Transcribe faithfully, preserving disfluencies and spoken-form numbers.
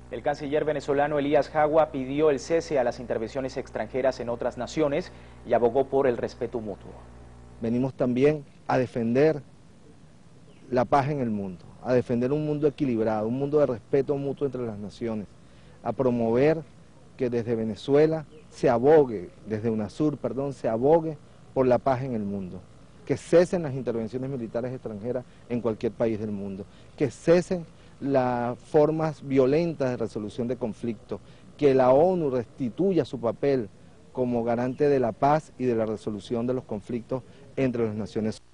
El canciller venezolano Elías Jagua pidió el cese a las intervenciones extranjeras en otras naciones y abogó por el respeto mutuo. Venimos también a defender la paz en el mundo, a defender un mundo equilibrado, un mundo de respeto mutuo entre las naciones, a promover que desde Venezuela se abogue, desde UNASUR, perdón, se abogue por la paz en el mundo, que cesen las intervenciones militares extranjeras en cualquier país del mundo, que cesen las formas violentas de resolución de conflictos, que la ONU restituya su papel como garante de la paz y de la resolución de los conflictos entre las naciones.